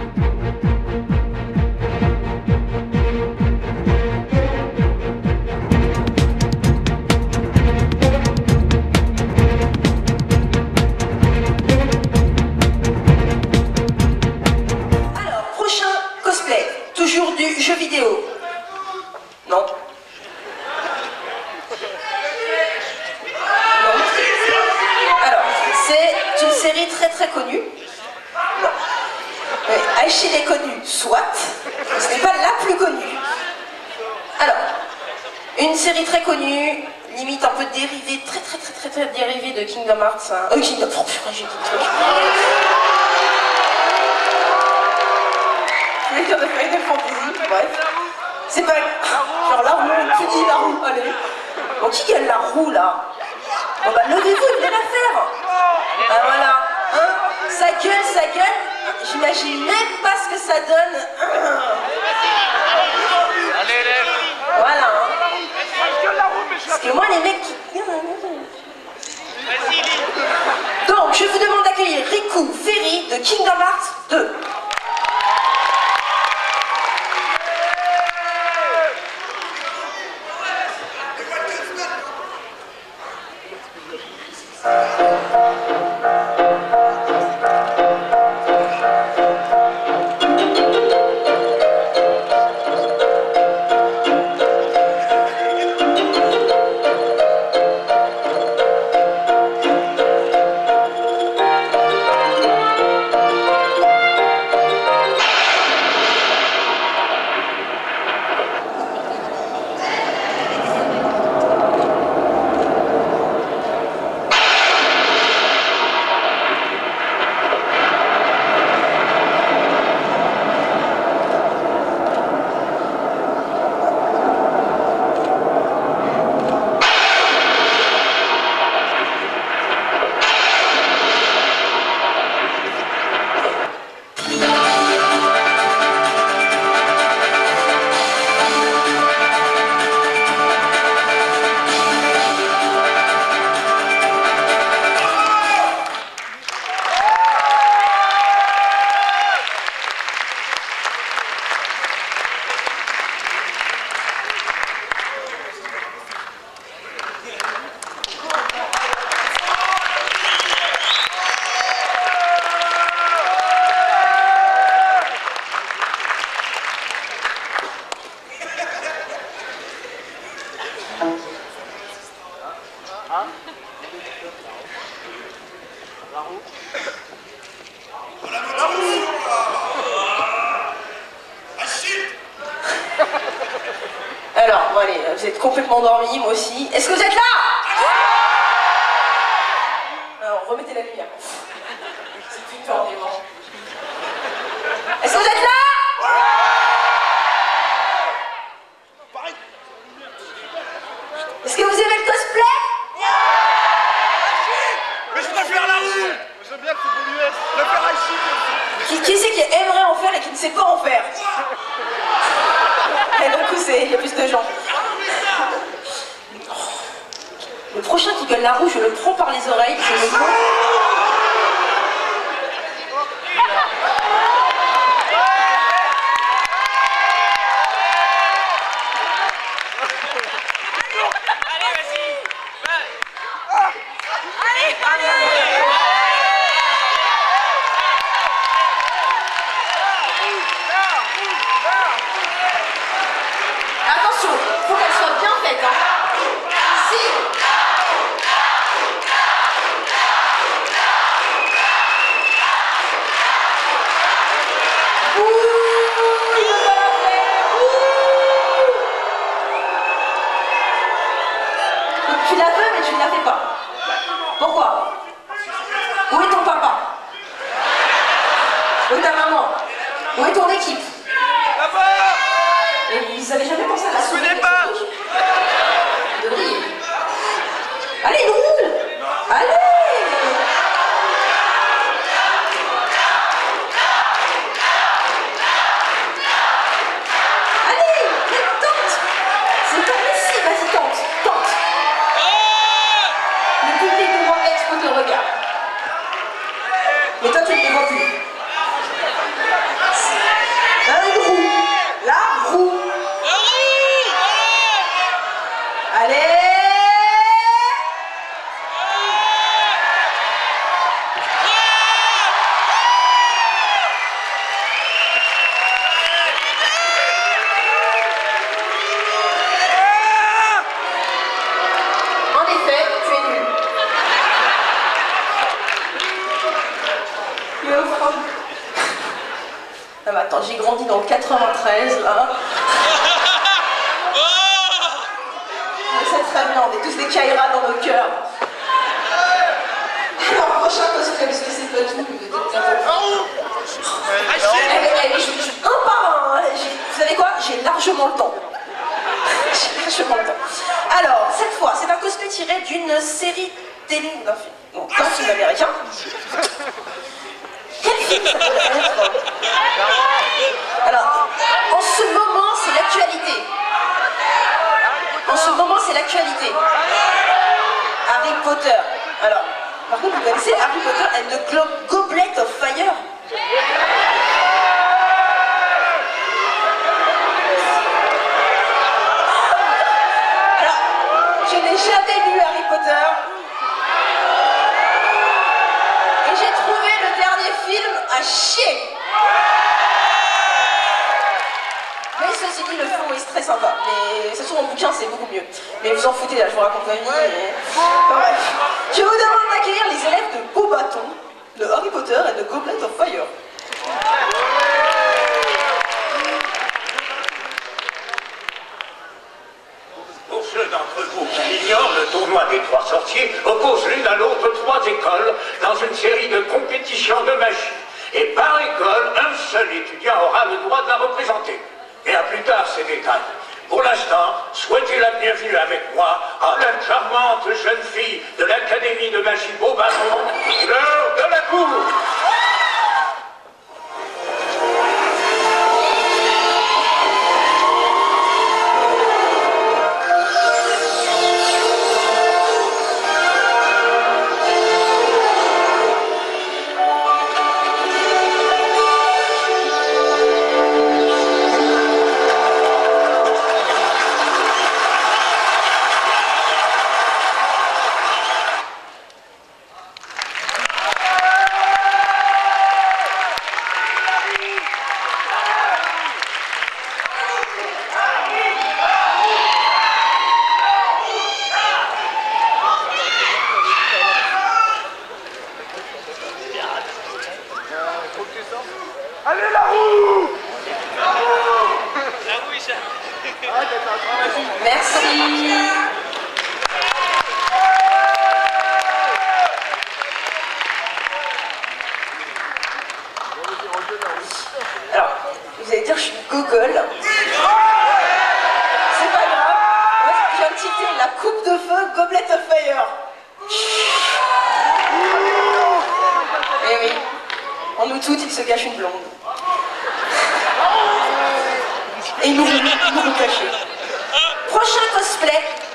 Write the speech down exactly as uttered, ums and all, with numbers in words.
Toujours du jeu vidéo. Non. Non. Alors, c'est une série très très connue. Non. Aishide est connue, soit. Mais ce n'est pas la plus connue. Alors, une série très connue, limite un peu dérivée, très très très très très dérivée de Kingdom Hearts. Hein. Euh, Kingdom... Oh, purée, j'ai dit le truc. Je voulais dire de Final Fantasy, bref. C'est pas... Genre la roue, qui dit la roue, allez. Bon, qui gagne la roue, là? Bon bah, levez-vous, venez la faire. Ah, voilà. Hein, ça gueule, ça gueule. J'imagine même pas ce que ça donne. Allez, lève. Voilà. Hein. Parce que moi, les mecs qui... Donc, je vous demande d'accueillir Riku Ferry de Kingdom Hearts deux. Alors, bon allez, vous êtes complètement endormis, moi aussi. Est-ce que vous êtes là? Alors, remettez la lumière. C'est plus tard, vraiment. Est-ce que vous êtes là? Est-ce que vous aimez le cosplay? Mais je préfère la roue. J'aime bien le football U S. Je préfère Aishide. Qui, qui c'est qui aimerait en faire et qui ne sait pas en faire? Et d'un coup, il y a plus de gens. Le prochain qui gueule la roue, je le prends par les oreilles, je le prends. Allez, vas-y. Allez, allez. Attention, faut qu'elle soit bien faite. Hein. Si. Ouh, il veut pas la faire. Ouh. Tu la veux, mais tu ne la fais pas. Pourquoi? Où est ton papa? Où est ta maman? Où est ton équipe? Papa. Et ils avaient jamais pensé à la Je souris. connais pas. De rire. Allez, roule. Allez. Allez, tente. C'est ton ici, vas-y, tente, tente. Le public devant Expo te regarde. Mais toi, tu ne les vois plus. Non mais attends, j'ai grandi dans le quatre-vingt-treize, là. C'est très bien, on est tous des Kaira dans nos cœurs. Alors, prochain cosplay, parce que c'est pas tout. Allez, allez, je, je, un par un. Hein. Vous savez quoi? J'ai largement le temps. J'ai largement le temps. Alors, cette fois, c'est un cosplay tiré d'une série télé, d'un film, non, d'un film américain. Quel film ça peut être? Alors, en ce moment, c'est l'actualité. En ce moment, c'est l'actualité. Harry Potter. Alors, par contre, vous connaissez Harry Potter and the Glo Goblet of Fire? Alors, je n'ai jamais lu Harry Potter. Et j'ai trouvé le dernier film à chier. Mais ceci dit, le fond est très sympa. Mais ça se trouve en bouquin, c'est beaucoup mieux. Mais vous en foutez, là, je vous raconte ma vie. Mais... Enfin, bref. Je vous demande d'accueillir les élèves de Beaubaton, de Harry Potter et de Goblet of Fire. Pour ceux d'entre vous qui l'ignorent, le tournoi des trois sorciers oppose l'une à l'autre trois écoles dans une série de compétitions de magie. Et par école, un seul étudiant aura le droit de la représenter. Et à plus tard ces détails. Pour l'instant, souhaitez la bienvenue avec moi à la charmante jeune fille de l'Académie de magie Beaubaton, Fleur de la Cour. Allez la roue! La roue, ça. Merci. Alors, vous allez dire que je suis gogole. C'est pas grave. Moi, je viens de citer la coupe de feu Goblet of Fire. Eh oui, en nous toutes, il se cache une blonde. Et nous, nous nous cacher. Prochain cosplay.